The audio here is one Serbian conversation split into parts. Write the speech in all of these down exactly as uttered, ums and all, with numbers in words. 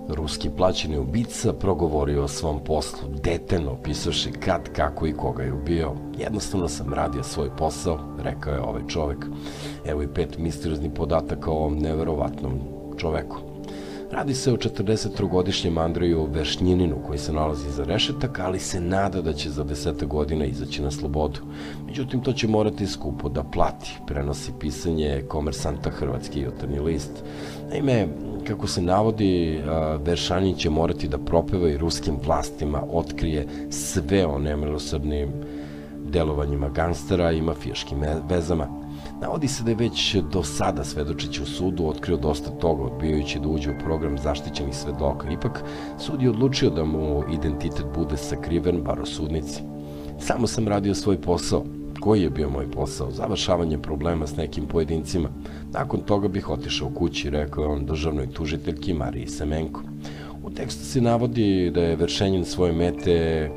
Ruski plaćeni ubica progovorio o svom poslu, detaljno opisavši kad, kako i koga je ubio. Jednostavno sam radio svoj posao, rekao je ovaj čovek. Evo i pet misterioznih podataka o ovom neverovatnom čoveku. Radi se o četrdesettrogodišnjem Andreju Veršnjininu koji se nalazi iza rešetaka, ali se nada da će za desetak godina izaći na slobodu. Međutim, to će morati skupo da plati, prenosi pisanje Komersanta, hrvatski jutarnji list. Naime, kako se navodi, Veršanjin će morati da propeva i ruskim vlastima otkrije sve o nemilosrdnim delovanjima gangstera i mafijaškim vezama. Navodi se da je već do sada, svedočeći u sudu, otkrio dosta toga, odbijajući da uđe u program zaštićenih svedoka. Ipak, sud je odlučio da mu identitet bude sakriven, bar u sudnici. Samo sam radio svoj posao. Koji je bio moj posao? Završavanje problema s nekim pojedincima. Nakon toga bih otišao kući, rekao je on državnoj tužiteljki Mariji Semenko. U tekstu se navodi da je Veršenjin svoje mete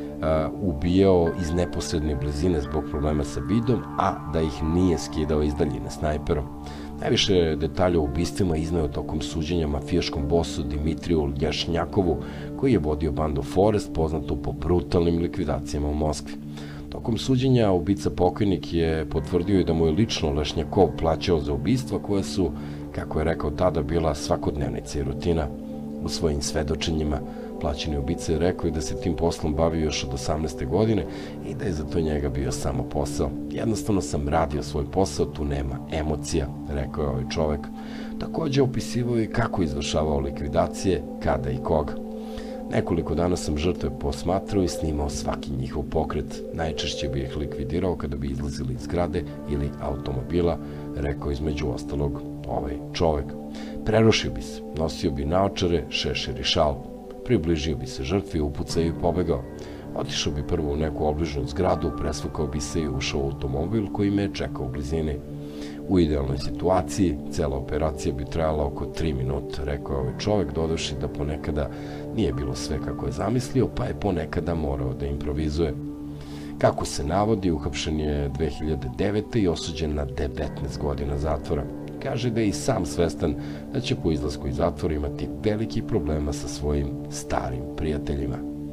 ubijao iz neposredne blizine zbog problema sa vidom, a da ih nije skidao iz daljine snajperom. Najviše detalja o ubistvima izneo tokom suđenja mafijaškom bosu Dimitriju Lješnjakovu, koji je vodio bandu Forest, poznatu po brutalnim likvidacijama u Moskvi. Tokom suđenja ubica pokojnik je potvrdio i da mu je lično Lešnjakov plaćao za ubistva koja su, kako je rekao tada, bila svakodnevnica i rutina. U svojim svedočenjima plaćeni ubica je rekao i da se tim poslom bavio još od osamnaeste godine i da je za to njega bio samo posao. Jednostavno sam radio svoj posao, tu nema emocija, rekao je ovaj čovek. Takođe opisivao i kako izvršavao likvidacije, kada i koga. Nekoliko dana sam žrtve posmatrao i snimao svaki njihov pokret. Najčešće bi ih likvidirao kada bi izlazili iz zgrade ili automobila, rekao između ostalog ovaj čovek. Prerušio bi se, nosio bi naočare, šešir i šal. Približio bi se žrtvi, upucao i pobegao. Otišao bi prvo u neku obližnu zgradu, presvukao bi se i ušao u automobil koji me je čekao u blizini. U idealnoj situaciji, cela operacija bi trajala oko tri minuta, rekao je ovaj čovek, dodavši da ponekada nije bilo sve kako je zamislio, pa je ponekada morao da improvizuje. Kako se navodi, uhapšen je dve hiljade devete. i osuđen na devetnaest godina zatvora. Kaže da je i sam svestan da će po izlasku iz zatvora imati velikih problema sa svojim starim prijateljima.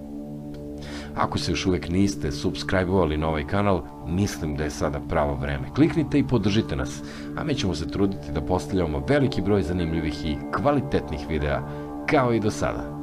Ako se još uvek niste subscribe-ovali na ovaj kanal, mislim da je sada pravo vreme. Kliknite i podržite nas, a mi ćemo se truditi da postavljamo veliki broj zanimljivih i kvalitetnih videa, kao i do sada.